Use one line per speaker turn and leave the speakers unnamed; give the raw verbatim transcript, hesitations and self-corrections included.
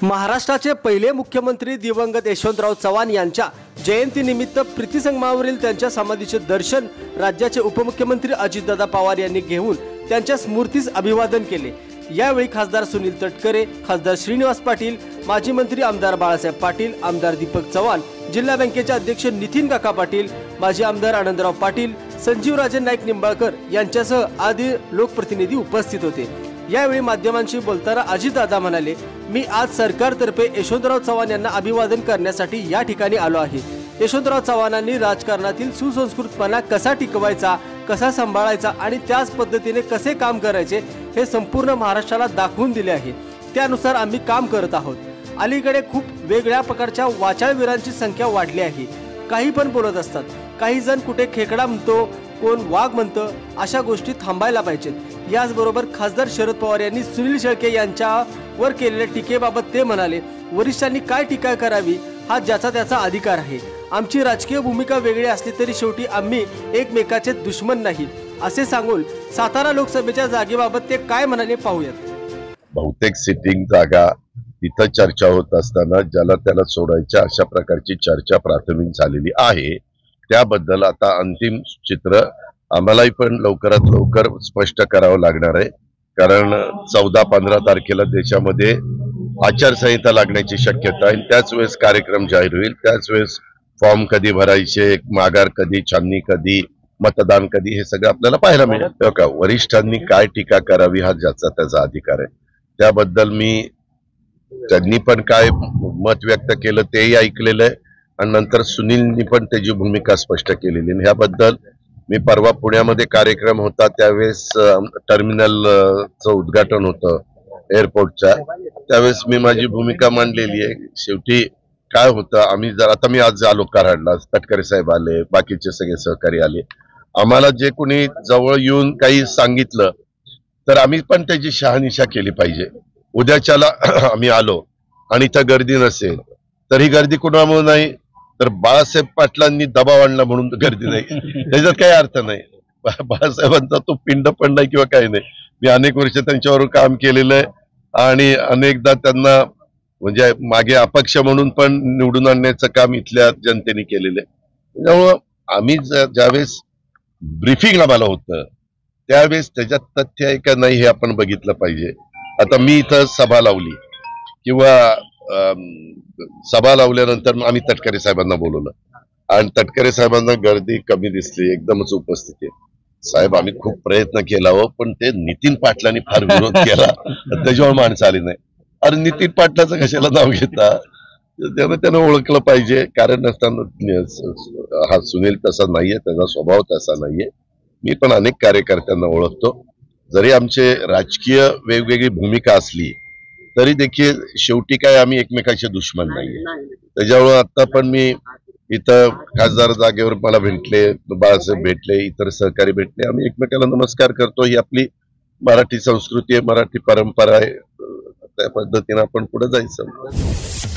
महाराष्ट्राचे पहिले मुख्यमंत्री दिवंगत यशवंतराव चव्हाण यांच्या जयंतीनिमित्त प्रीतिसंगमावरील त्यांच्या समाधीचे दर्शन राज्याचे उपमुख्यमंत्री अजितदादा पवार यांनी घेऊन त्यांच्या स्मृतीस अभिवादन केले। यावेळी खासदार सुनील तटकरे, खासदार श्रीनिवास पाटील, माजी मंत्री आमदार बाळासाहेब पाटील, आमदार दीपक चव्हाण, जिल्हा बँकेचे अध्यक्ष नितीन काका पाटील, माजी आमदार आनंदराव पाटील, संजीवराजे नाईक निंबाळकर यांच्यासह आदी लोकप्रतिनिधी उपस्थित होते। यावेळी माध्यमांशी बोलताना अजितदादा म्हणाले, मी आज सरकारतर्फे यशवंतराव चव्हाण यांना अभिवादन करण्यासाठी या ठिकाणी आलो आहे। यशवंतराव चव्हाणांनी राजकारणातील सुसंस्कृतपणा कसा टिकवायचा, कसा सांभाळायचा आणि त्याच पद्धतीने कसे काम करायचे हे संपूर्ण महाराष्ट्राला दाखवून दिले आहे। त्यानुसार आम्ही काम करत आहोत। अलीकडे खूप वेगळ्या प्रकारच्या वाचाळवीरांची संख्या वाढली आहे। काही पण बोलत असतात, काही जण कुठे खेकडा म्हणतो, कोण वाघ म्हणतं, अशा गोष्टी थांबायला पाहिजेत। याचबरोबर खासदार शरद पवार यांनी सुनील शेळके यांच्यावर केलेल्या टीकेबाबत ते म्हणाले, वरिष्ठांनी काय टीका करावी हा ज्याचा त्याचा अधिकार आहे। आमची राजकीय भूमिका वेगळी असली तरी शेवटी आम्ही एकमेकाचे दुश्मन नाही, असे सांगून सातारा लोकसभेच्या जागेबाबत ते काय म्हणाले पाहूयात।
बहुतेक सिटिंग जागा तिथं चर्चा होत असताना ज्याला त्याला सोडायच्या अशा प्रकारची चर्चा प्राथमिक झालेली आहे। त्याबद्दल आता अंतिम चित्र आम्हालाही पण लवकरात लवकर स्पष्ट करावं लागणार आहे, कारण चौदा पंधरा तारखेला देशामध्ये आचारसंहिता लागण्याची शक्यता आहे। त्याच वेळेस कार्यक्रम जाहीर होईल, त्याच वेळेस फॉर्म कधी भरायचे, माघार कधी, छाननी कधी, मतदान कधी, हे सगळं आपल्याला पाहायला मिळेल। का वरिष्ठांनी काय टीका करावी हा ज्याचा त्याचा अधिकार आहे। त्याबद्दल मी त्यांनी पण काय मत व्यक्त केलं तेही ऐकलेलं आहे आणि नंतर सुनीलनी पण त्याची भूमिका स्पष्ट केलेली आहे। ह्याबद्दल मी परवा पुण्यामध्ये कार्यक्रम होता, त्यावेळेस टर्मिनलचं उद्घाटन होतं एअरपोर्टच्या, त्यावेळेस मी माझी भूमिका मांडलेली आहे। शेवटी काय होतं, आम्ही जर आता मी आज आलो कराडला, तटकरे साहेब आले, बाकीचे सगळे सहकारी आले, आम्हाला जे कोणी जवळ येऊन काही सांगितलं तर आम्ही पण त्याची शहानिशा केली पाहिजे। उद्याच्याला आम्ही आलो आणि इथं गर्दी नसेल तर ही गर्दी कुणामुळे नाही, तर बाळासाहेब पाटलांनी दबाव आणला म्हणून गर्दी नाही, त्याच्यात काही अर्थ नाही। बाळासाहेबांचा तो पिंड पण नाही किंवा काही नाही। मी अनेक वर्ष त्यांच्यावर काम केलेलं आहे आणि अनेकदा त्यांना म्हणजे मागे अपक्ष म्हणून पण निवडून आणण्याचं काम इथल्या जनतेने केलेलं आहे। त्यामुळं आम्ही ज्यावेळेस ब्रीफिंग आम्हाला होतं त्यावेळेस त्याच्यात तथ्य आहे का नाही हे आपण बघितलं पाहिजे। आता मी इथं सभा लावली किंवा सभा लावल्यानंतर आम्ही तटकरे साहेबांना बोलवलं आणि तटकरे साहेबांना गर्दी कमी दिसली, एकदमच उपस्थिती साहेब आम्ही खूप प्रयत्न केला हो, पण ते नितीन पाटलांनी फार विरोध केला, त्याच्यावर माणसं आली नाही। अरे नितीन पाटलाचं कशाला नाव घेता, त्यानं त्यानं ओळखलं पाहिजे। कारण नसताना हा सुनील तसा नाहीये, त्याचा स्वभाव तसा नाहीये। मी पण अनेक कार्यकर्त्यांना ओळखतो, जरी आमचे राजकीय वेगवेगळी भूमिका असली तरी देखील शेवटी काय आम्ही एकमेकांचे दुश्मन नाहीये। त्याच्यामुळे आता पण मी इथं खासदार जागेवर मला भेटले, बाळासाहेब भेटले, इतर सहकारी भेटले, आम्ही एकमेकाला नमस्कार करतो। ही आपली मराठी संस्कृती आहे, मराठी परंपरा आहे, त्या पद्धतीने आपण पुढे जायचं।